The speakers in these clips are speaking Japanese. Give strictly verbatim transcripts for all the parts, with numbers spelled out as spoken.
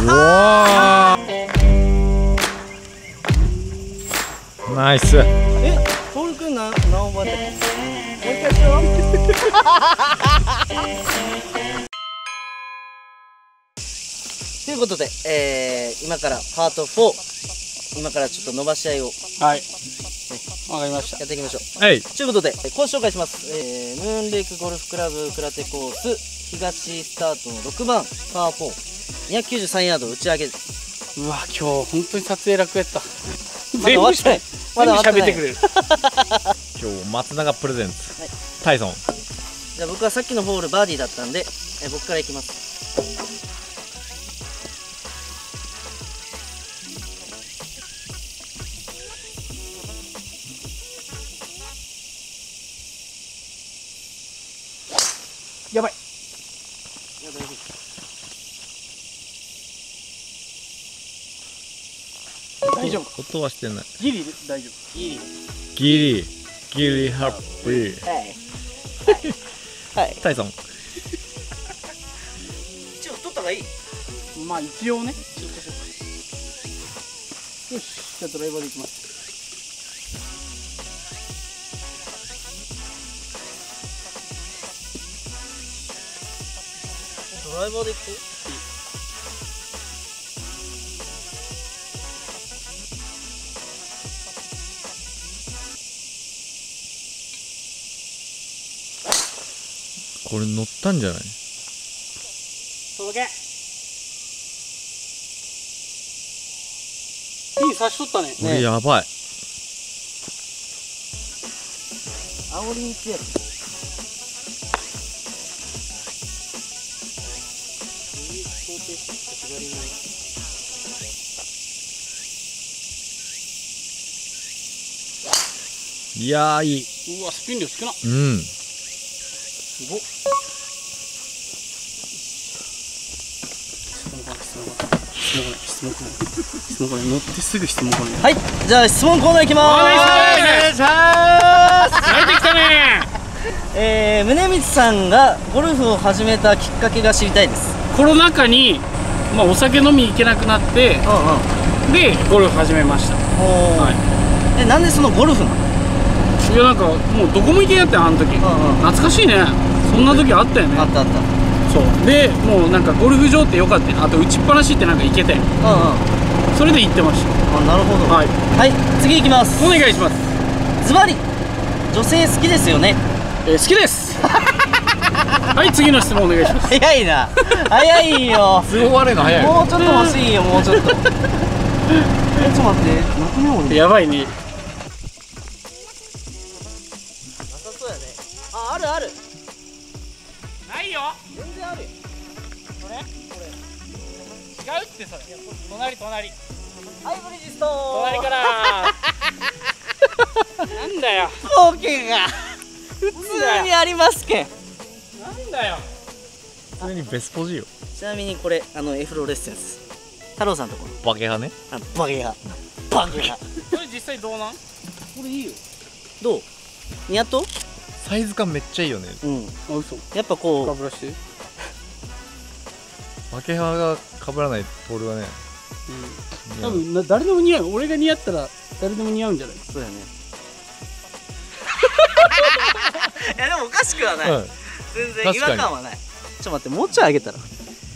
ナイス。 え、トール君な何オーバーで。もう一回しよう。ということで、えー、今からパートフォー、今からちょっと伸ばし合いを、 はい、わかりました。 やっていきましょう。 はい。 ということで、コース紹介します。えー、ムーンレイクゴルフクラブ空手コース東スタートのろくばんパーフォー、にひゃくきゅうじゅうさんヤード打ち上げ。 うわ、今日本当に撮影楽やった。 まだ終わってない。まだ終わってない。 全部喋ってくれる。 今日松永プレゼンツ、はい、タイソン。 じゃあ僕はさっきのホールバーディーだったんで、え僕からいきます。 やばい。 いや大丈夫。 大丈夫。 音はしてない。 ギリ大丈夫。 ギリ。 ギリギリハッピー。 はいはい。 タイソン。 一応取った方がいい。 まあ一応ね。よし、じゃあドライバーでいきます。 ドライバーでいくと。 これ乗ったんじゃない？ 届け。いい差しとったね。 これやばい。 煽りに行ってやる。 いやーいい。 うわ、スピン量少な。 うん。 すごっ。 質問コーナー、質問コーナー、質問コーナー、乗ってすぐ質問コーナー。 はい、じゃあ質問コーナーいきまーす。 お願いします。慣れてきたね。 えー、宗光さんがゴルフを始めたきっかけが知りたいです。 コロナ禍に、まあ、お酒飲み行けなくなって、 うんうん。 でゴルフ始めました。 おー。 はい。 え、なんでそのゴルフなの？ いや、なんかもうどこも行けんやったよ、あの時。 うんうん。 懐かしいね。そんな時あったよね。 あったあった。 そうで、もうなんかゴルフ場ってよかったよ。あと打ちっぱなしってなんか行けて、 うんうん。 それで行ってました。 あ、なるほど。 はい、 はい、次いきます。 お願いします。 ズバリ女性好きですよね？ えー、好きですはい、次の質問お願いします。 早いな。早いよ。 すごい悪いの早い。 もうちょっと欲しいよ、もうちょっと。え、ちょっと待って、泣くように。 やばいね。 なさそうやね。あ、あるある。 ないよ。 全然あるよ。 これこれ違うって、それ隣隣はい、ブリヂストン。 隣からなんだよ、 オーケーが普通にありますけん。 なんだよ。 普通にベスポジよ。 ちなみにこれ、あのエフロレッセンス太郎さんとこのバケハね。 あ、バケハバケハ。 これ実際どうなん？ これいいよ。どう？似合っと？ サイズ感めっちゃいいよね。 うん。 あ、嘘。 やっぱこう、 かぶらして。 バケハが被らないポールはね。 うん。多分な誰でも似合う。俺が似合ったら誰でも似合うんじゃない？ そうやね。いやでもおかしくはない。 うん。 全然違和感はない。ちょっと待って、もうちょい上げたら。うん。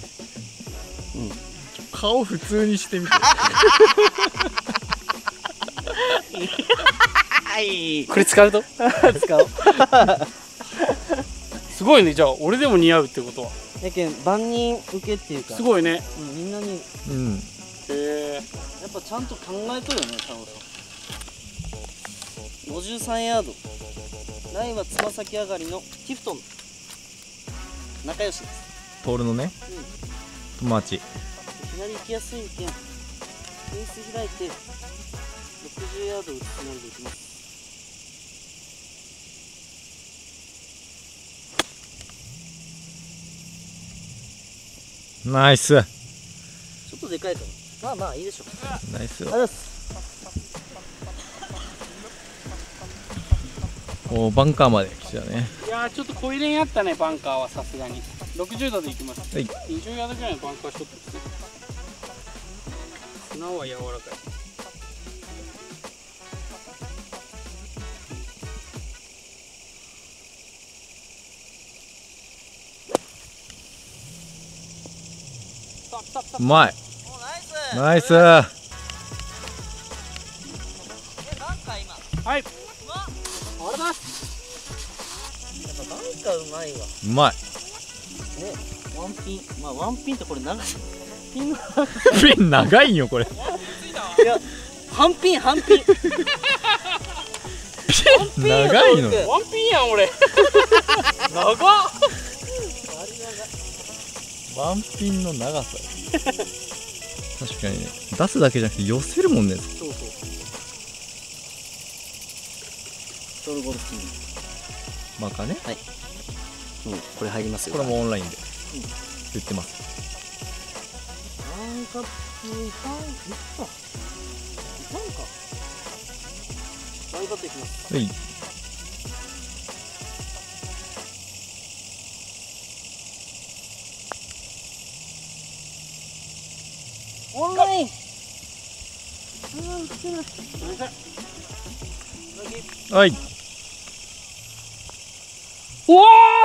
顔普通にしてみて。 はい。 これ使うと？ 使おう。 すごいね。じゃあ俺でも似合うってことは。 やけん万人受けっていうか。 すごいね。 うん、みんなに。 うん。 へえ。 やっぱちゃんと考えとるよね、太郎さん。ごじゅうさんヤード。ライはつま先上がりのティフトン。仲良しです。 ポールのね。 うん。 友達。 左行きやすいけん。フェース開いて。ろくじゅうヤード打つつもりでいきます。 ナイス。 ちょっとでかいかな。まあまあいいでしょう。 ナイスよ。 ありがとうございます。 おー、バンカーまで来たね。 いやー、ちょっと小入れにあったね、バンカーはさすがに。ろくじゅうどで行きます。 はい。 にじゅうヤードぐらいのバンカーショットですね。 砂は柔らかい。 うまい。 おナイスナイス。 えなんか今はい。 うまっあれだ。 やっぱなんかうまいわうまい。 ねワンピンまあワンピンってこれ長いピンのピン長いんよこれ。 いや半ピン半ピン長いの。 ワンピンやん俺。長っ。 ワンピンの長さ。確かにね。出すだけじゃなくて寄せるもんね。 そうそうソウルゴルフキングマーカーね。 うんこれ入りますよこれもオンラインで売ってます。 ワンカップいかんいったいかんかワンカップいきますはい。 オンラインはい。 おーっ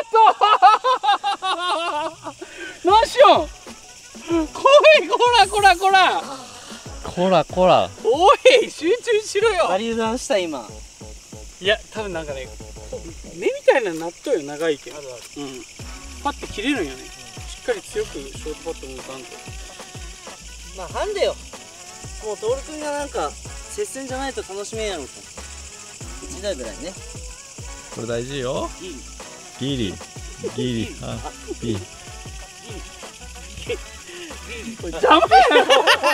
と。何しよん。こいこらこらこら。 こらこら。 おい集中しろよ。 バリューダウンした今いや多分なんかね根みたいな納豆よ長いけん。あるある。うん。パッて切れるんよね。しっかり強くショートパットも打たんと。 まあハンデよもうトール君がなんか接戦じゃないと楽しめんやろうといちだいぐらいねこれ大事よ。ギリギリあギリ。 これ邪魔やろ。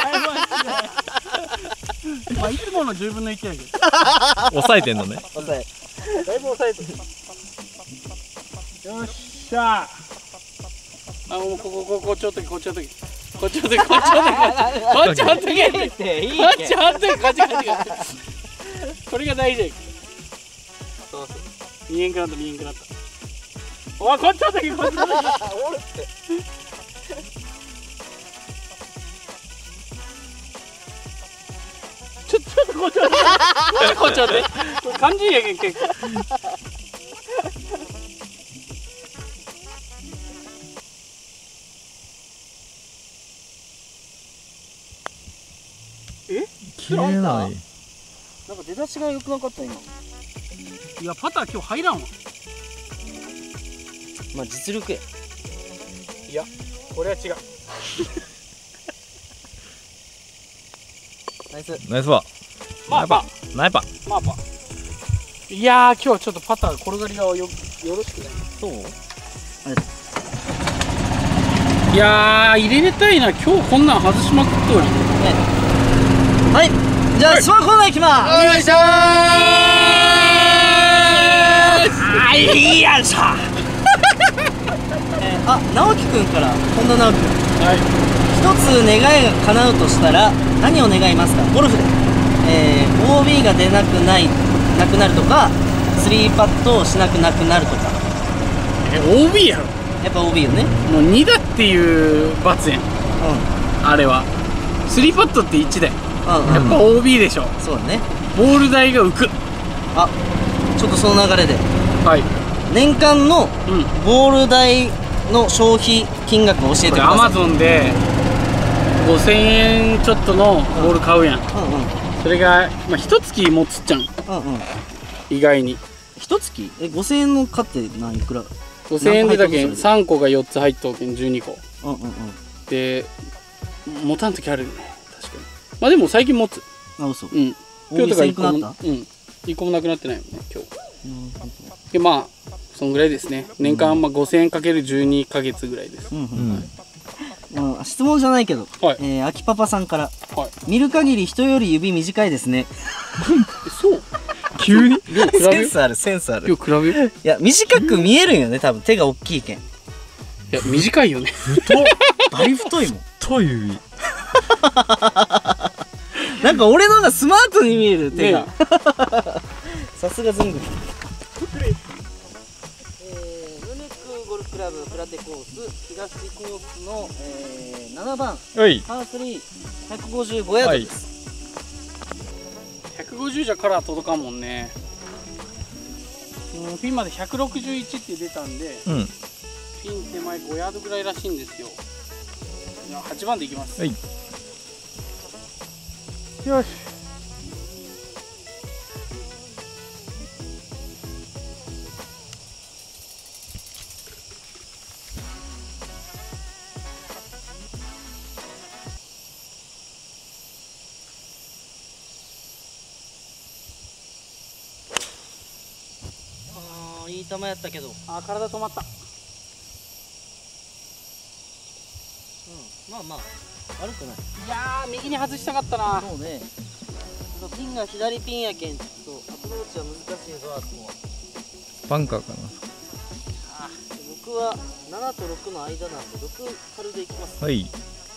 まあいつものじゅうぶんのいちやけど。 抑えてんのね。 抑えだいぶ抑えてる。よっしゃあ。もうここここちょっとこっちょっとこっちょっとこっちょっとこっちょっとこっちょっといいっていいこっってちょっとこっちこっちこっちこれが大事や。 そうそう見えんくなった見えんくなった。おいこっちょっとこっちょっとおるってちょっとちょっとこっちょっとこっちょっとこれ肝心やけん結構。え切れない。 なんか出だしが良くなかった今いやパター今日入らんわ。 まあ実力やいやこれは違う。 ナイスナイスワまあまあナイパ。 まあまあいやー今日はちょっとパター転がりがよよろしくない。 そういやー入れれたいな。今日こんなん外しまくっとる。 はいじゃあスマコーナー行きますお願いしまーす。はいよいしょ。 えーあ直樹くんから本田直樹くんはい一つ願いが叶うとしたら何を願いますかゴルフで、えー、オービー が出なくないなくなるとかスリーパットをしなくなくなるとかえ オービー やろ。 やっぱ オービー よねもうにだっていう罰やんうあれは。スリーパットっていちだよ。 んうんやっぱ オービー でしょ。 そうだねボール代が浮く。 あちょっとその流れではい。 年間のうん。 ボール代の消費金額を教えてくださいアマゾンでごせんえんちょっとのボール買うやん。 うんうんそれがまあ一月持つっちゃん。 うんうん意外に一月えごせんえんの買って何いくらごせんえんでだけ何個入っとんのそれでさんこがよっつ入っとうけんじゅうにこうんうんうんで持たん時あるよね。確かに。まあでも最近持つ。 あ嘘うん。 今日とかいくなもったうんいっこもなくなってないもんね今日。 うんでまあそんぐらいですね。年間まあごせんえんかけるじゅうにかげつぐらいです。 うんううんん。 うん質問じゃないけど、 はいえー、秋パパさんからはい。 見る限り人より指短いですねそう。 急に。 比べよセンスあるセンスある今日比べよ。いいや短く見えるんよね多分手が大きいけんや短いよね。 バリ太いもんと指。 なんか俺の方がスマートに見える手が、 ねさすがズングルえー、ムネックゴルフククラブプラテコース東コースの、えー、ななばんはいパースリー、ひゃくごじゅうごヤードです、 ひゃくごじゅうじゃカラー届かんもんね。うん、ピンまでひゃくろくじゅういちって出たんで、 うん、 ピン手前ごヤードぐらいらしいんですよ。じゃあはちばんでいきます。 はい。 よし。 あーいい球やったけど、うん、 あー、体止まった。 まあまあ悪くない。 いやー、右に外したかったな。 そうね、ピンが左ピンやけん、ちょっとアプローチは難しいぞ、あそこは。 バンカーかな。 あ、僕はななとろくの間なんでろく軽でいきます。 はい。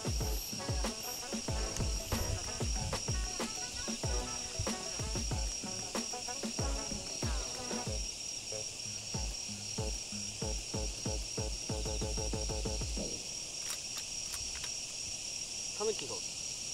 タヌキが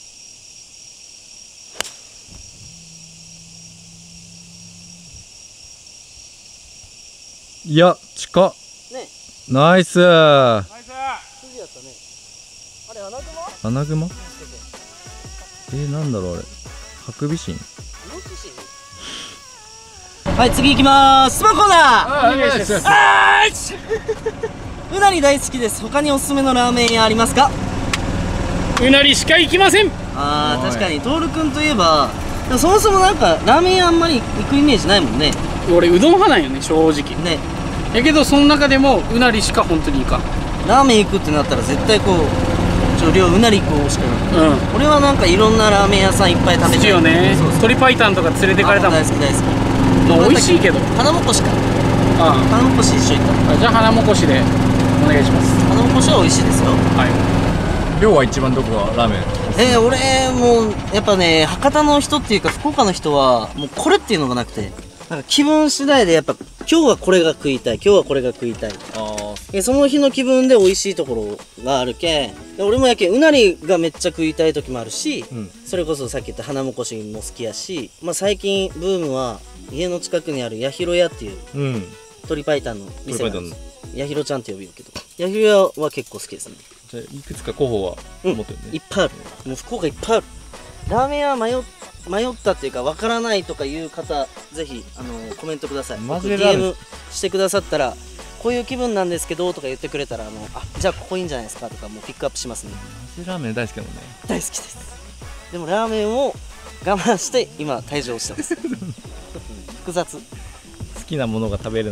いや近っね、 ナイス。 ナイス。 筋やったね。あれ、アナグマ？ アナグマ？えー、なんだろうあれ。ハクビシン？ イノシシ？はい、次行きまーす。スマコーナー。 あー、お願いします。あーし。 うなり大好きです。他におすすめのラーメン屋ありますか？ うなりしか行きません。 あー、確かにトールくんといえば、でもそもそもなんかラーメン屋あんまり行くイメージないもんね。 俺うどん派なんよね、正直ね、 やけどその中でもうなりしか本当にいいか。 ラーメン行くってなったら絶対こうちょ量うなり行こうしかない。 うん、 俺はなんかいろんなラーメン屋さんいっぱい食べ好きてよね。 そうそう、 鶏白湯とか連れてかれたもん。 大好き大好き。 まあ美味しいけど。 花もこしか。 あ花もこし一緒行った。 あ、じゃあ花もこしでお願いします。 花もこしは美味しいですよ。 は量は一番どこがラーメン？ えー、俺もうやっぱね、博多の人っていうか福岡の人はもうこれっていうのがなくて、なんか気分次第でやっぱ今日はこれが食いたい、今日はこれが食いたい。 あえその日の気分で美味しいところがあるけん、で俺もやけんうなりがめっちゃ食いたい時もあるし、 あ、うん、 それこそさっき言った花もこしも好きやし、まあ、最近ブームは家の近くにあるやひろ屋っていううん、 鶏白湯の店なん鶏です。やひろちゃんって呼ぶよけど、やひろ屋は結構好きですね。 じゃあいくつか候補は持ってるね。 いっぱいある。もう福岡いっぱいある。ラーメン屋迷っ迷ったっていうかわからないとかいう方、ぜひあのコメントください。 マジ僕でラーメンディーエム してくださったら、こういう気分なんですけどとか言ってくれたら、あのあじゃあここいいんじゃないですかとかもうピックアップしますね。 マジラーメン大好きだもんね。 大好きです。でもラーメンを我慢して今退場してます複雑。 好きなものが食べれない。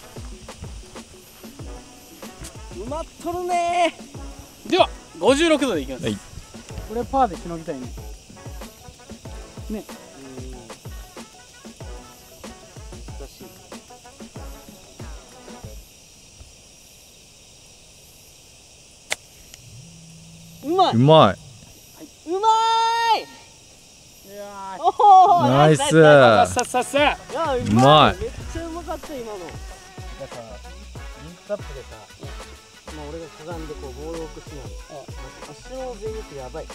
うまっとるねい。ではごじゅうろくどでいきます。 はい。 これパーでしのぎたいね。ね。 難しい。うまい、 うまい。 うまいやい。おお、 ナイスー、さっさっさっさ。 いや、ううままいい。めっちゃうまかった今の。だからリンクカップでさ、まあ俺がかがんでこうボールを置くしなの。足の全力やばい。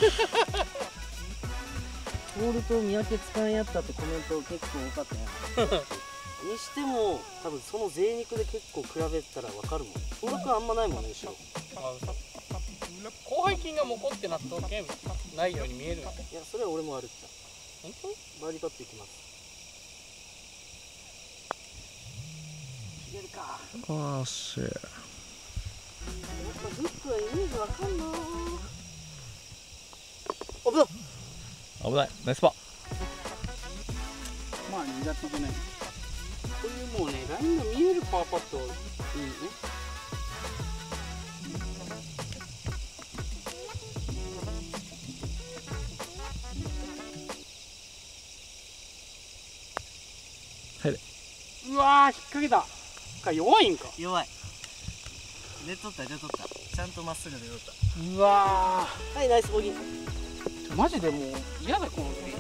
ボールと見分けつかんやったってコメント結構多かったやん。にしても多分その贅肉で結構比べたら分かるもん。登録あんまないもんね、後ろ。 広背筋がモコってなっとけんないように見える。 いや、それは俺もあるっちゃ。 本当？ バーディーパットいきます。いけるか。 あーし。 やっぱフックはイメージわかんなー。あぶだ。 危ない。ナイスパー。 まあ苦手じゃない。こういうもうね、ラインが見えるパーパットいいね。 入れ。 うわー、引っ掛けたか。弱いんか。 弱い。出とった出とった。ちゃんとまっすぐ出とった。 うわはい、ナイスボギー。 ー、マジでもう嫌だこの時。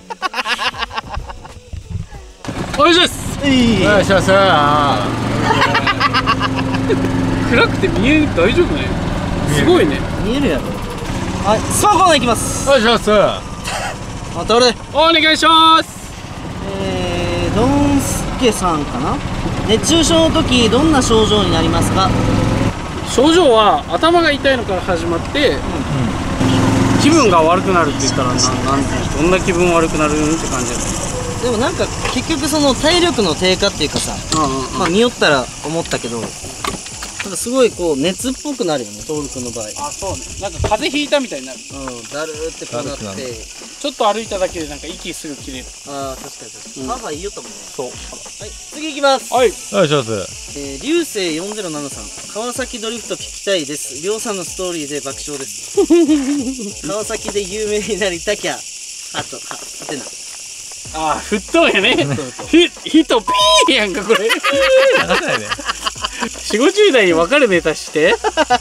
おいしいです。 いい。 よしよし。あー暗くて見える、大丈夫ね。すごいね。 見えるやろ。はい、スパコーナーいきます。 おいします。 あ、倒れ。 お願いします。 えー、ドンスケさんかな。熱中症の時どんな症状になりますか？ 症状は頭が痛いのから始まって、気分が悪くなるって言ったらな、なんどんな気分悪くなるって感じだね。 でもなんか結局その体力の低下っていうかさ、 うんうん、 まあ見よったら思ったけど、なんかすごいこう熱っぽくなるよね、トール君の場合。 あ、そうね。なんか風邪ひいたみたいになる。 うん、だるーってこうなって。 ちょっと歩いただけでなんか息すぐ切れる。 ああ、確かに確かに。 うん、 母言いよったもんね。 そう。 はい、次いきます。 はい。 おいします。 えー、流星よんぜろななさん、川崎ドリフト聞きたいです。りょうさんのストーリーで爆笑です。川崎で有名になりたきゃ、あと、は、はてな。 ああ、沸騰やね。ひ、ひとピーやんか、これ。 流さないね。 よんじゅう、ごじゅう代に分かるネタして。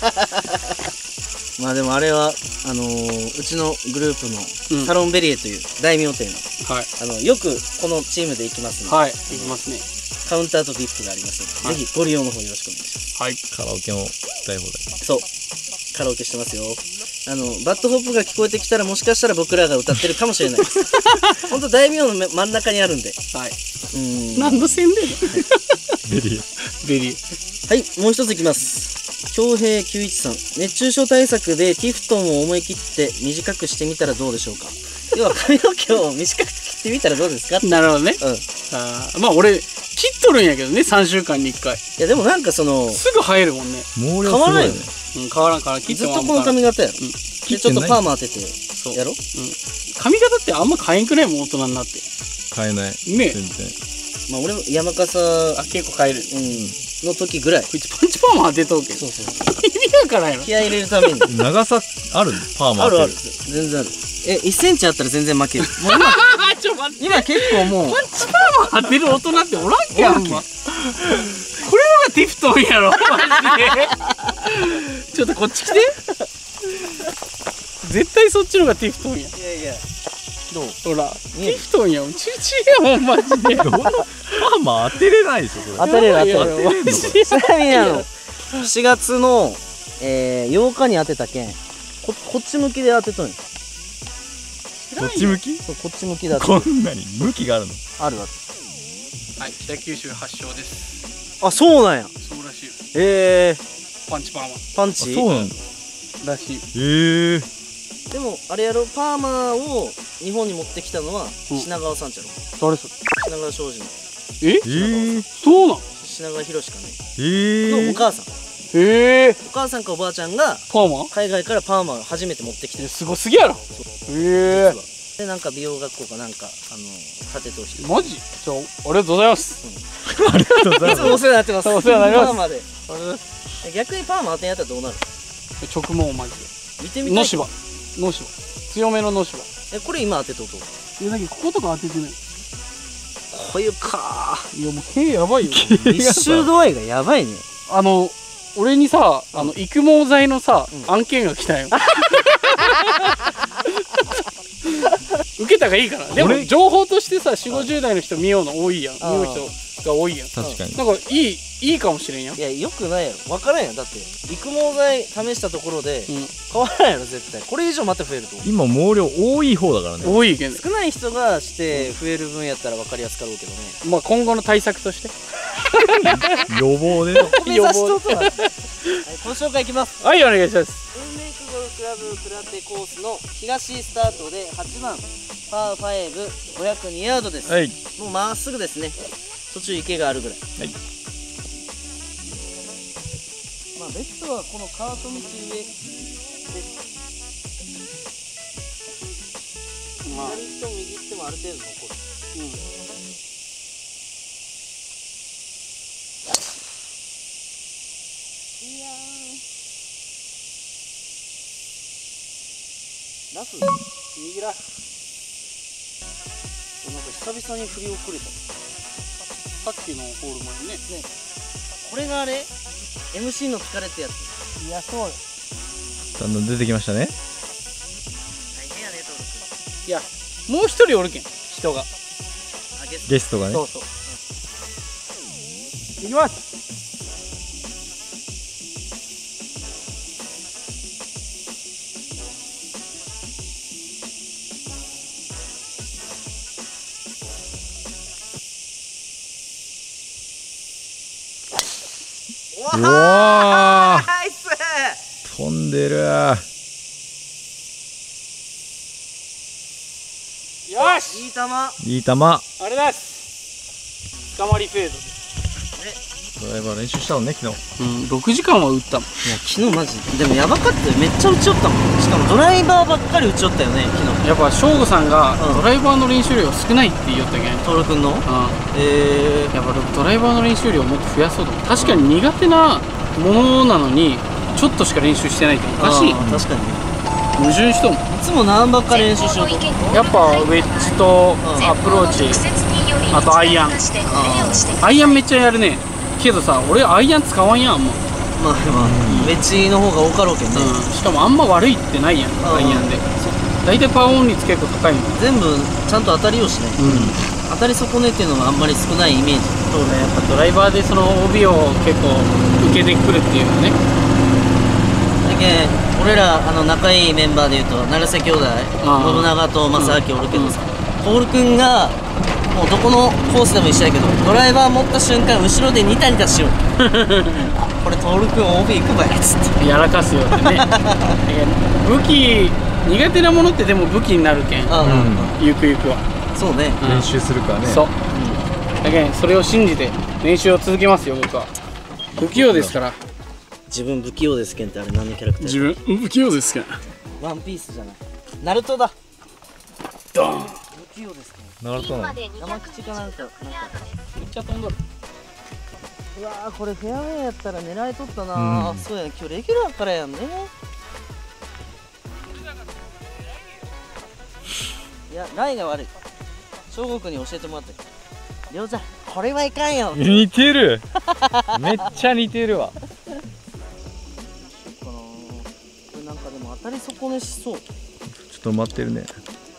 まあでもあれは、あのー、うちのグループのサロンベリエという大名店の、 はい、 あの、よくこのチームで行きますので、 はい、行きますね。 カウンターとビップがありますので、はい、ぜひご利用の方よろしくお願いします。 はい。 カラオケも大放題。 そう。カラオケしてますよ。あの、バッドホップが聞こえてきたらもしかしたら僕らが歌ってるかもしれないです。ほんと大名の真ん中にあるんで。 はい。 うん。 何の宣伝ベリー。 ベリー。 はい、もう一ついきます。恭平きゅういちさん、熱中症対策でティフトンを思い切って短くしてみたらどうでしょうか。要は髪の毛を短く切ってみたらどうですか。 なるほどね。 うん。 ああ、まあ俺切っとるんやけどね、さんしゅうかんにいっかい。 いやでもなんかそのすぐ生えるもんね。 毛量変わらないよね。 うん、変わらんから切ってずっもとこの髪型やろ。 うん。 でちょっとパーマ当ててそうやろ。 うん。髪型ってあんま変えんくね、もう大人になって。 変えない。 ね。 全然。 まあ俺も山笠あ、結構変える。 うんの時ぐらい。 こいつパンチパーマ当てとうけど。 そうそう。 意味わからんやろ。 気合い入れるために。 長さあるパーマあるある。 る。 全然ある。え、いっセンチあったら全然負ける。もう今ちょ待って。 今結構もうパンチパーマ当てる大人っておらんけん、あんま。これがティフトンやろ、マジで。ちょっとこっち来て。絶対そっちのがティフトンや。 いやいや。どう？ ほら、 見えるティフトンやん。うちうちやもん、マジで。 どんなパーマ当てれないでしょ、これ。 当てれる当てれる。 いやいやマジでちなみにあのしがつの、えー、ようかに当てたけん、ここっち向きで当てとんよ。 こっち向き？ そう、こっち向きだと。 こんなに向きがあるの？ あるある。 はい、北九州発祥です。 あ、そうなんや。 そうらしいよ。 えー、 パンチパーマパンチ？ そうなんだ。 らしい。 ええ。 でもあれやろ、パーマを日本に持ってきたのは品川さんちゃろ。 誰それ？ 品川庄司のえ？ ええ。 そうなん？ 品川博かねええ。 のお母さん。 へえ。 お母さんかおばあちゃんがパーマ？ 海外からパーマを初めて持ってきてる。 すごすぎやろ。へえ。 でなんか美容学校かなんかあの立て通してる。 マジ？じゃあありがとうございます。 ありがとうございます。 いつもお世話になってます。 お世話になりますパーマで。 ありがとうございます。 逆にパーマ当てんやったらどうなる？ 直毛マジ見てみたい。 で。のしば。のしば。強めののしば。 え、これ今当てとうと。 いやだけどこことか当ててない。 こういうかいやもう毛やばいよ。 ー。一周度合いがやばいね。 あの俺にさ、あの育毛剤のさ、 うん案件が来たよ。受けたがいいかな。でも俺情報としてさ、よんじゅうごじゅう代の人見ようの多いやん。見よう人が多いやん。 確かに。 なんかいいいいかもしれんやん。 いや、よくないやろ。分からんやん。だって育毛剤試したところでうん、 変わらんやろ絶対。これ以上また増えると思う。 今毛量多い方だからね。 多いけんね。 少ない人がして増える分やったら分かりやすかろうけどね。 まあ今後の対策として。 予防で。 目指しとうとは。はい、ご紹介いきます。 はい、お願いします。 運メイクゴルフクラブクラテコースの東スタートではちばんパーファイブごひゃくにヤードです。 はい。 もうまっすぐですね。途中池があるぐらい。 はい。 まあベストはこのカート道上です。 まあ、 左行っても右行ってもある程度残る。 うん。 いやーラフ右ラフ。 なんか久々に振り遅れた。 さっきのホール前にね。 これがあれ エムシー の疲れってやつ。 いや、そうよ。 だんだん出てきましたね。 大変やね、トール君。 いや、もう一人おるけん、人が。 あ、ゲスト。 ゲストがね。 そうそう。いきます。 うわー、 ナイス。 飛んでる。 よし、 いい球。 いい球。 あれだす。捕まりフェード。 ドライバー練習したのね、昨日。 うん、ろくじかんは打ったもん。 いや昨日マジでもやばかったよ。めっちゃ打ち寄ったもん。しかもドライバーばっかり打ち寄ったよね昨日。 やっぱ省吾さんがうんドライバーの練習量少ないって言いよったけん、うん、 徹君のえー、 やっぱドライバーの練習量をもっと増やそうと思う。確かに苦手なものなのにちょっとしか練習してないっておかしい。 あー確かにね。 矛盾しとんもん。 いつも何ばっかり練習しようと。 やっぱウェッジとアプローチ、あとアイアン。アイアンめっちゃやるね。けどさ、俺アイアン使わんやんあんま、 まあまあウェッジの方が多かろうけんね。 うん、しかもあんま悪いってないやんアイアンで。大体パワーオン率結構高いもん。 全部ちゃんと当たりをしない。当たり損ねっていうのがあんまり少ないイメージ。 そうね、やっぱドライバーでその オービー を結構受けてくるっていうのはね。 だけん俺らあの仲いいメンバーでいうと成瀬兄弟、 ああ信長と正明おるけどさ、徹君がもうどこのコースでも一緒やけど、ドライバー持った瞬間後ろでニタニタしようこれ徹君 オービー 行くばやっつってやらかすよってね。武器苦手なものってでも武器になるけん、 ああ、うんゆくゆくは。 そうね。 うん練習するからね。 そう、だけんそれを信じて練習を続けますよ僕は。不器用ですから。 自分不器用ですけんってあれ何のキャラクター？ 自分不器用ですから。 ワンピースじゃない、ナルトだ。 ドーン。 不器用ですけん。 なるとな。 山口かなんかなんかめっちゃ飛んどる。 うわーこれフェアウェイやったら狙いとったなー、 うんそうやね、今日レギュラーからやんね。いやライが悪い。翔吾君に教えてもらってりょうちゃんこれはいかんよ。 似てる。めっちゃ似てるわ。 かなこれなんかでも当たり損ねしそう。 ちょっと待ってるね。 なんか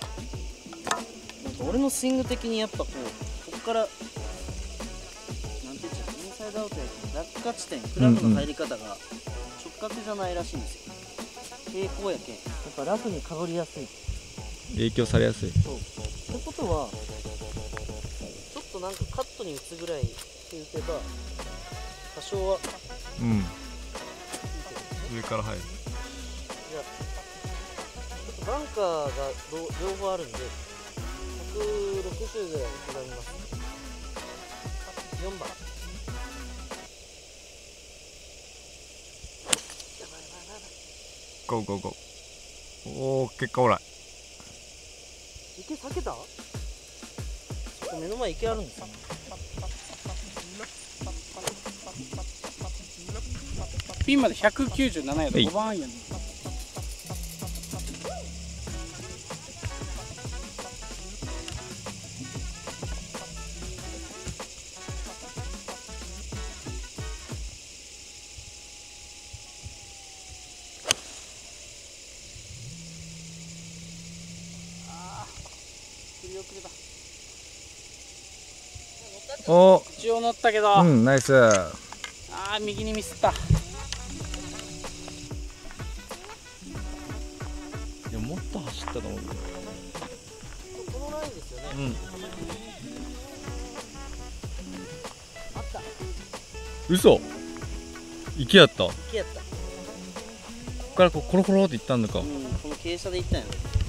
俺のスイング的にやっぱこうこっからなんて言っちゃう、インサイドアウトやけど落下地点クラブの入り方が直角じゃないらしいんですよ。平行やけんやっぱラフにかぶりやすい。 影響されやすい。 そうってことはちょっとなんかカットに打つぐらいで打てば多少はうん。 いいけどね。 上から入る。 じゃあちょっとバンカーが両両方あるんでひゃくろくじゅうぐらい刻みます。よんばん。 ゴーゴーゴー。おー、結果オーライ。 池避けた？目の前池あるんですよ。 ピンまでひゃくきゅうじゅうななヤード、 はいごばんアイアン。 おー、 一応乗ったけど、 うん、ナイス。 ああ右にミスった。 いや、もっと走ったと思うけど。 このラインですよね。 うん。 あった。 嘘。池やった。こ池やった。 こからこうコロコロっていったんだか。 うん、この傾斜で行ったんやね。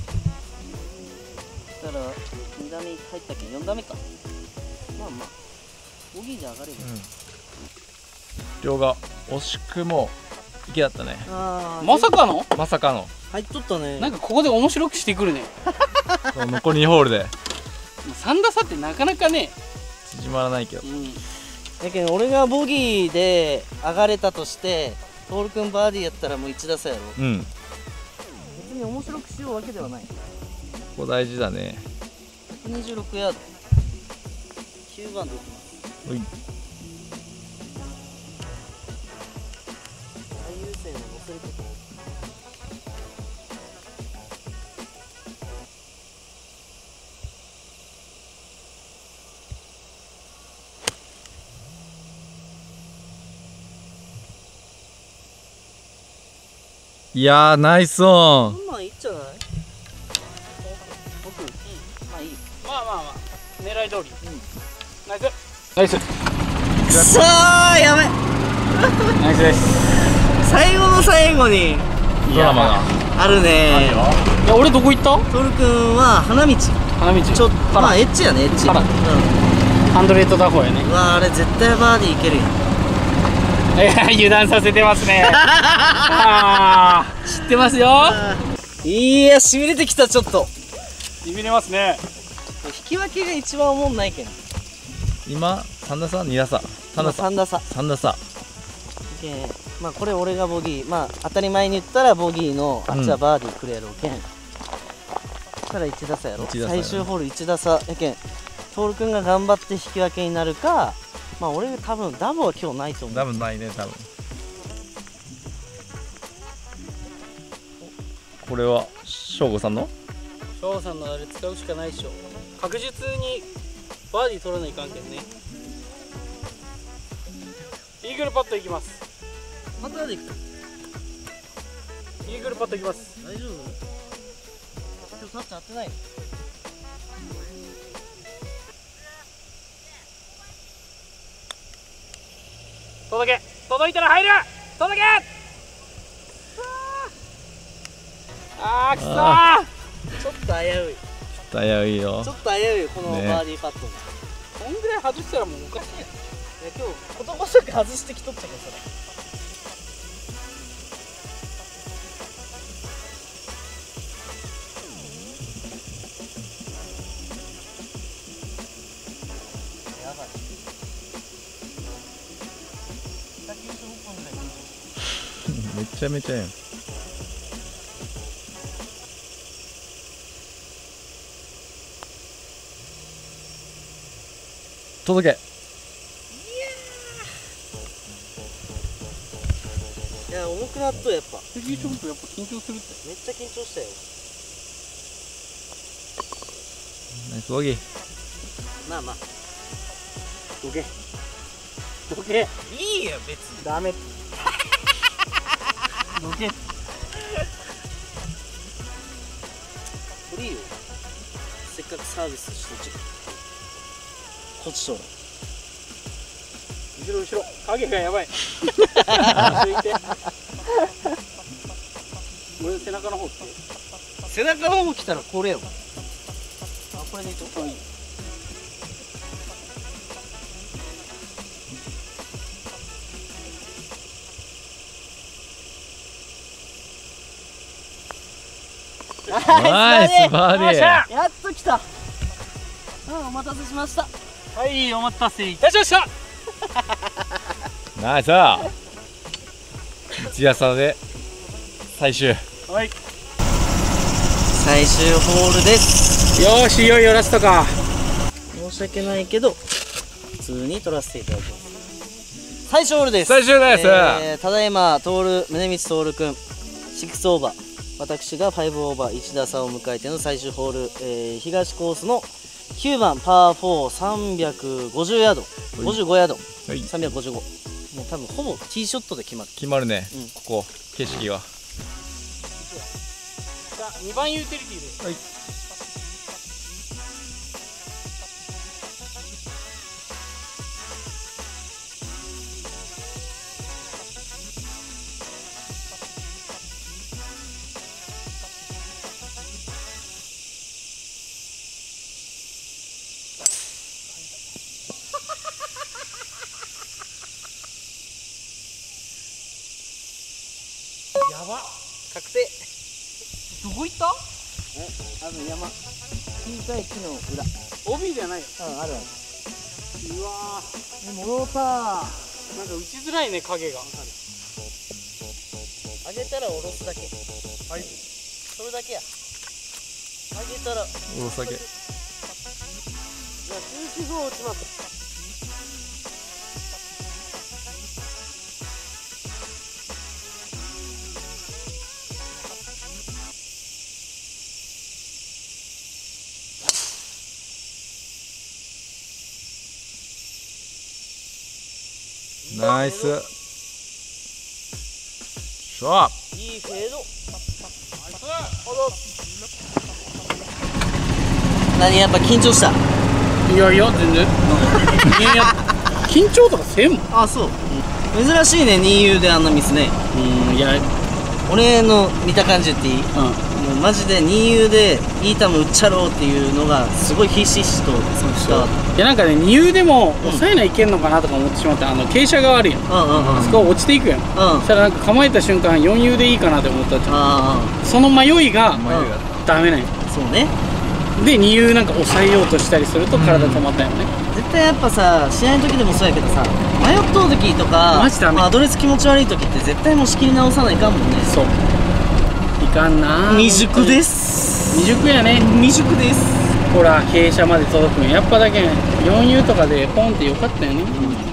そしたらに打目入ったけんよん打目か。まあまあボギーで上がれば。 両が惜しくも池だったね。 あーまさかのまさかの。 入っとったね。 なんかここで面白くしてくるね。 そう残りにホールでさん打差ってなかなかね。 縮まらないけど。 うんだけど俺がボギーで上がれたとして徹君バーディーやったらもういち打差やろ。 うん。 別に面白くしようわけではない。 ここ大事だね。 ひゃくにじゅうろくヤードきゅうばんでいきます。 おい。 最優先を乗せること。 いやー、ナイスオン。 こんなんいいんじゃない？僕、うん、まあいい。 まあまあまあ狙い通り。ナイスナイス。 くそーやべ。 ナイスです。 最後の最後にドラマがあるね。 いや俺どこ行った？ トルくんは花道。 花道ちょっとまあエッチやね、エッチ。うん。 ハンドレッドダフォーやね。 うわあれ絶対バーディーいけるやん。 いや油断させてますね。あー知ってますよ。 いやしびれてきた。ちょっとしびれますね。 引き分けが一番おもんないけん。 今さん打差に打差さん打差さん打差さん打差。 まあこれ俺がボギー、まあ当たり前に言ったらボギーのあっちはバーディーくるやろうけん、そしたらいち打差やろ。 いち打差やろ最終ホールいち打差やけん、トール君が頑張って引き分けになるか、まあ俺が多分ダブは今日ないと思う。 多分ないね、多分。これは省吾さんの翔さんのあれ使うしかないでしょ。確実にバーディー取らないかんけんね。イーグルパットいきます。 またでいく。 イーグルパットいきます。 大丈夫？今日タッチ合ってないの？ 届け、届いたら入る。届け。あーくそー。 ちょっと危うい。 危ういよちょ。っと危ういこのねバーディーパットも。 こんぐらい外したらもうおかしいやん。 いや今日ことごとく外してきとったけどそれ。やばい。 めちゃめちゃやん。届け。 いや重くなっとやっぱ。 フリーショットやっぱ緊張するって。 めっちゃ緊張したよ。 ナイスボギー。 まあまあどけ。どけ。 いいよ別に。 ダメ。どけ。 フリーよ。せっかくサービスしてちょっとこっちとら。 後ろ後ろ。影がやばい。ついて。俺の背中の方って。 背中の方来たらこれよ。あ、これでいいと。いい。 ナイスバーディー。 やっと来た。あ、お待たせしました。 はい、お待たせいたしました。 ナイス。一打差で最終。 はい。 最終ホールです。 よーし、いよいよラストか。 申し訳ないけど普通に取らせていただきます。最終ホールです。 最終です。 えー、ただいまトール宗光徹くんシックスオーバー、私がファイブオーバーいち打差を迎えての最終ホール、えー、東コースのきゅうばんパーフォーさんびゃくごじゅうヤード、ごじゅうごヤード、 はい、 さんびゃくごじゅうご。もう多分ほぼティーショットで決まる。 決まるね、 うん、 ここ景色が。 じゃあにばんユーティリティです。 はい。 やば。 確定。 どこ行った？ え、あの山小さい木の裏。 帯じゃないよ。 うん、あるある。 うわえ、戻ったー。 なんか打ちづらいね、影が。 上げたら下ろすだけ。 はい。 それだけや。上げたらおろすだけ。 じゃあ中止後落ちます。 ナイス。しょ。 いいフェード。何やっぱ緊張した。 いやいや全然。いやいや緊張とかせんもん。 あ、そう。 珍しいね、にユーであんなミスね。 うんいや俺の見た感じ言っていい？ うんもうマジでにユーでいい球打っちゃろうっていうのがすごいひしひしと伝わっいやなんかねにユーでも抑えないけんのかなとか思ってしまって、あの傾斜があるやん、 た。うんうんうん。 そこ落ちていくやん、そうん。 したらなんか構えた瞬間よんユーでいいかなって思ったじゃん。 あその迷いが迷いがダメなんよ。 あ、そうね。 でにユーなんか抑えようとしたりすると体止まったよね、 絶対やっぱさ、試合の時でもそうやけどさ、迷っとう時とか、 マジダメまあアドレス気持ち悪い時って絶対もう仕切り直さないかんもんね。 そういかんなー。 未熟ですす。 未熟やね。 未熟です。 ほら傾斜まで届くんやっぱだけんよんユーとかでポンってよかったよね、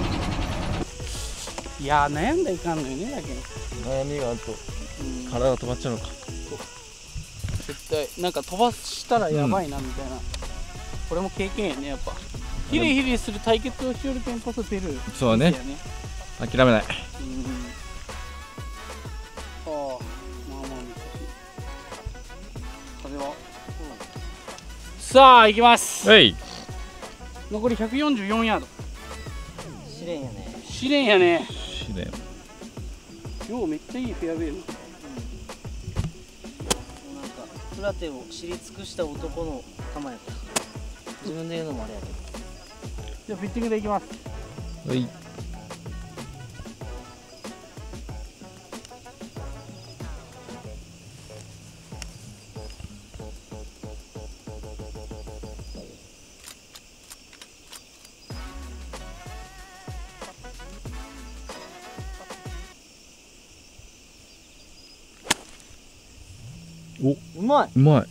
いやー悩んだらいかんのよねだけん、 悩みがあるとうん体が止まっちゃうのか。 絶対なんか飛ばしたらやばいなみたいな、これも経験やねやっぱ。ヒリヒリする対決をしよるけんこそ出るそうだね店やね。 諦めない。 うん。ああ、まあまあ難しい。風は。さあ行きます。 はい。 残りひゃくよんじゅうよんヤード。 試練やね。 試練やね。 試練。 ようめっちゃいいフェアウェイの。 もうなんかフラテを知り尽くした男の構えやった。自分で言うのもあれやけど。 じゃあピッチングでいきます。 はい。お、 うまい。 うまい。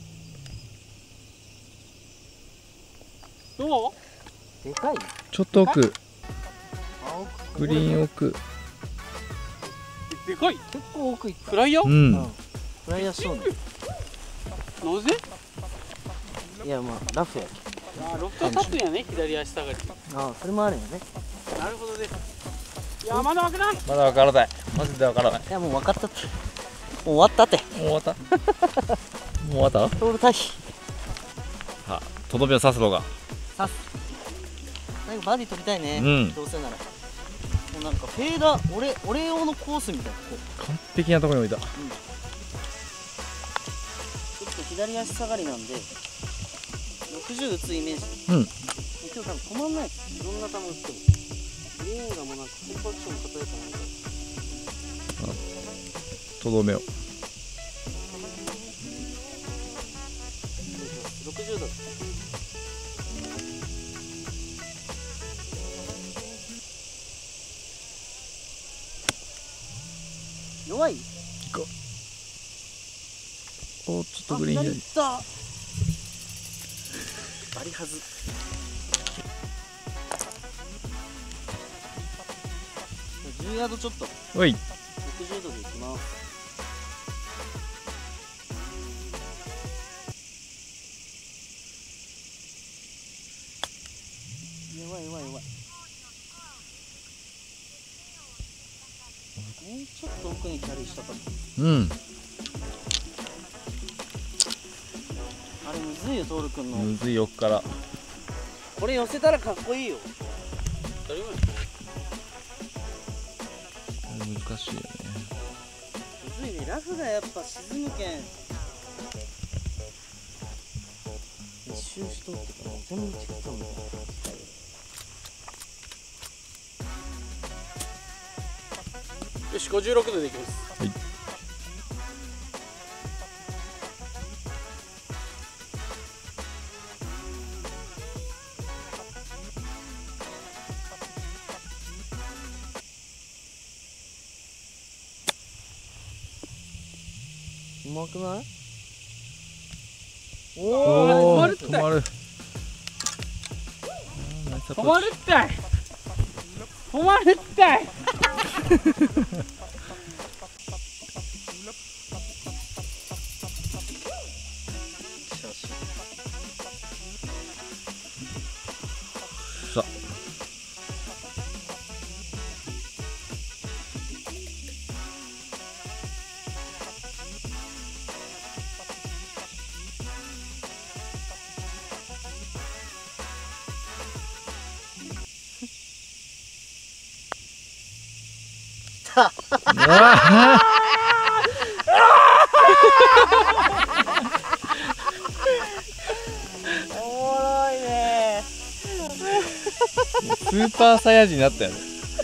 どう？ でかい。 ちょっと奥、 青くグリーン奥。 でかい。 結構奥いった。 フライヤー？ う。 うんん。フライヤーしとうね。 なぜ？ いやまあラフやけあーロフト立つんやね左足下がり。 ど。ああそれもあるよね。 なるほどです。いやまだわからん。 まだわからない。マジでわからない。 いやもう分かったって。もう終わったって。 もう終わった。もう終わった。 トール退避。 さあ、とどめを刺すのが。 さす。最後バーディー取りたいね。 うんどうせなら。もうなんかフェーダー、俺俺用のコースみたいな。こう完璧なところに置いた。 ちょっと左足下がりなんでろくじゅう打つイメージ。 うん。 今日多分止まんないです。どんな球打っても。グリーンがもうなんかコンパクションの硬いかなんか。 とどめを。 ろくじゅう度。弱い？ お、ちょっとグリーン左。 あ左行ったバリはず。じゅうヤードちょっと。 おい。 ろくじゅう度でいきます。弱い弱い弱い。もうちょっと奥にキャリーしたかった。 うん。 あれむずいよトール君の、 むずい奥から。 これ寄せたらかっこいいよ。 当たり前。 難しいよね。 むずいね、ラフがやっぱ沈むけん一周しとってから全部チクったんだよ。 よしごじゅうろくどでいきます。 はい。 うまくない？ おお止まるって止まる。あーナイスアプローチ止まるって止まるってさあ。 わおもろいね。 スーパーサイヤ人になったよね。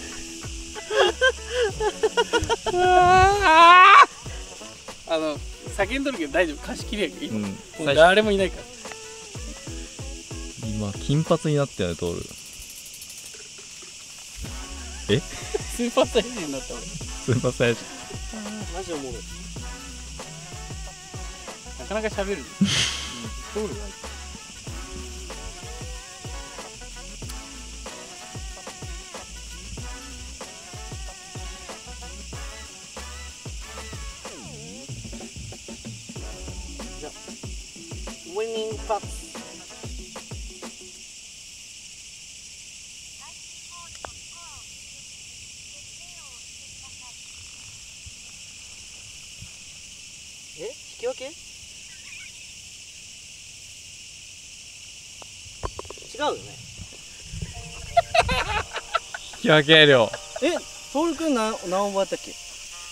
あの叫んどるけど大丈夫、貸し切りやけど、 うん、 もう誰もいないから。 今金髪になったよね、トール。えスーパーサイヤ人になった俺。 スーパーサイヤ人。 マジおもろい。 なかなか喋る。 トールがウィニングパッツ。え、引き分け？違うよね。 引き分け量。 え、トールくんな何オーバーやったっけ？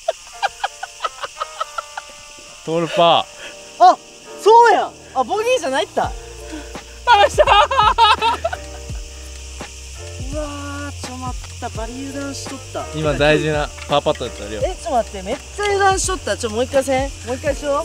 トールパー。 あ、そうや。あ、ボギーじゃないった。 あしたうわー、ちょ待った、バリ油断しとった。 今大事なパーパットだったよ。 え、ちょ待って、めっちゃ油断しとった。ちょもう一回せん、もう一回しよう。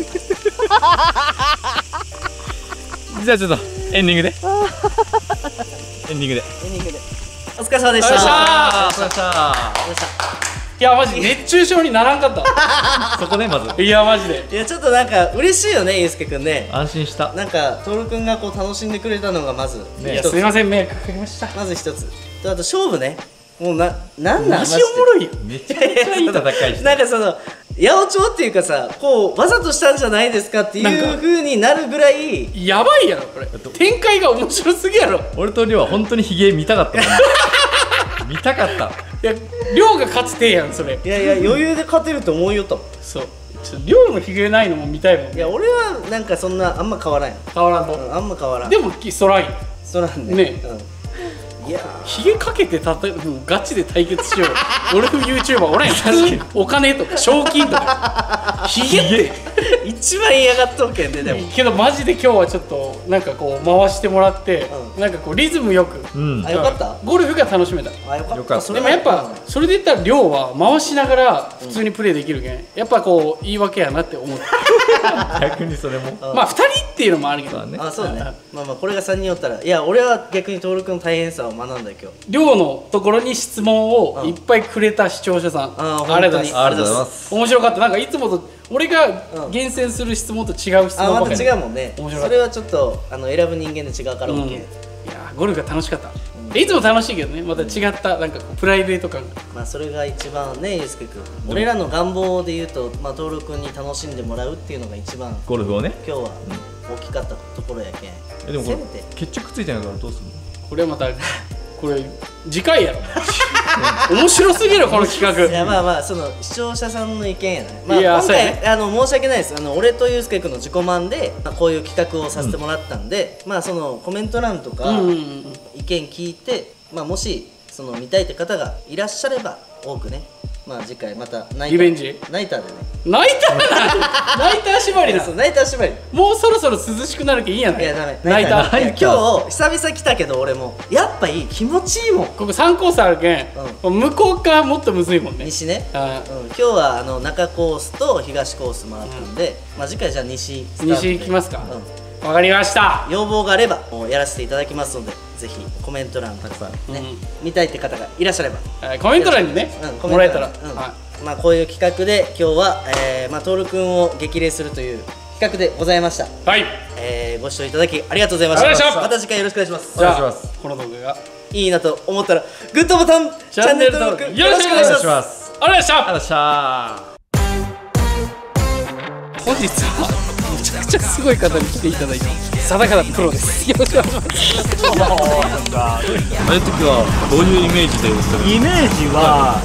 じゃあちょっとエンディングで。エンディングで。 エンディングで。お疲れ様でした。 お疲れ様でしたあー、お疲れ様でした。 お疲れ様でした。 いやマジ熱中症にならんかったそこね、まずいやマジでいやちょっとなんか嬉しいよね、ゆうすけくんね。 安心した。 なんかトールくんがこう楽しんでくれたのがまずいや一つ、 すいません、迷惑かけました。 まず一つと、あと勝負ね。もうな、なんなんマジおもろいよ。 めちゃくちゃいい戦いした。 なんかその八百長っていうかさ、こうわざとしたんじゃないですかっていう風になるぐらい。 やばいやろこれ、展開が面白すぎやろ。 俺と亮は本当にヒゲ見たかったもんね。見たかった。 いや亮が勝つてやんそれ。 いやいや余裕で勝てると思うよと。 そう、ちょ亮のヒゲないのも見たいもん。 いや俺はなんかそんなあんま変わらんよ。 変わらんと、 うん、あんま変わらん。 でもそらいそうなんでね、 うん、いやヒゲかけてたと、うん、ガチで対決しよう。俺と YouTuber おらんやん。普通お金とか賞金とかヒゲって一番嫌がっとるけんね。でもけどマジで今日はちょっとなんかこう回してもらって、 うん、 なんかこうリズムよく、 うん、 あよかった。 ゴルフが楽しめた。 あよかった。 よかったでもやっぱそれで言ったら亮は回しながら普通にプレーできるけん、やっぱこう言い訳やなって思って逆にそれも。 まあふたりっていうのもあるけど、 そうだね。 あそうね。まあまあこれがさんにんおったら、いや俺は逆にトールくんの大変さを学んだよ今日。 亮のところに質問をいっぱいくれた視聴者さん、 あありがとうございます。 ありがとうございます。 面白かった。なんかいつもと俺が厳選する質問と違う質問ばかり。 あまた違うもんね。 面白かった。 それはちょっとあの選ぶ人間で違うから OK、うん、いやゴルフが楽しかった、うん、いつも楽しいけどね、また違ったなんかこうプライベート感が。 まあそれが一番ね、ゆうすけくん、俺らの願望で言うと、まあトールくんに楽しんでもらうっていうのが一番ゴルフをね今日は大きかったところやけん。 えでもこれせめて決着ついてないからどうするの。 これはまたこれ次回やろ。面白すぎるこの企画。 いやまあまあその視聴者さんの意見やない、まあ、 いや今そうやね回あの申し訳ないです。あの俺とゆうすけくんの自己満で、まあ、こういう企画をさせてもらったんで、うん、まあそのコメント欄とかうんうんうん意見聞いて、まあ、もしその見たいって方がいらっしゃれば多くね、まあ次回またナイターリベンジナイターでね。 ナイターなナイター縛りな。 そうナイター縛り。 もうそろそろ涼しくなるけいいやん。 いやダメナイター。 いや今日久々来たけど俺もやっぱいい、気持ちいいもん。 ここさんコースあるけん、向こう側もっとむずいもんね。 西ね、 あうん、今日はあの中コースと東コースもあったんで、まあ次回じゃあ西スタートで西行きますか。 うん、 わかりました。 要望があればもうやらせていただきますので、ぜひコメント欄たくさんね、 うん見たいって方がいらっしゃれば、 はいコメント欄にね、 うん、コメント欄もらえたら、 うんはまあこういう企画で今日は、えー、まあトールくんを激励するという企画でございました。 い、はい、 えー、ご視聴いただきありがとうございました。 ありがとうございましたまた次回よろしくお願いします。 じゃあお願いしますこの動画がいいなと思ったらグッドボタン、 チャンネル登録よろしくお願いします。 ます。 ありがとうございました。 ありがとうございました。 本日はめちゃくちゃすごい方に来ていただいて、定方プロです。よろしくお願いします。 あれ時はどういうイメージで映ってる？ イメージは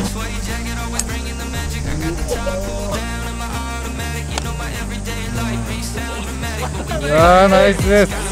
いやーナイスです。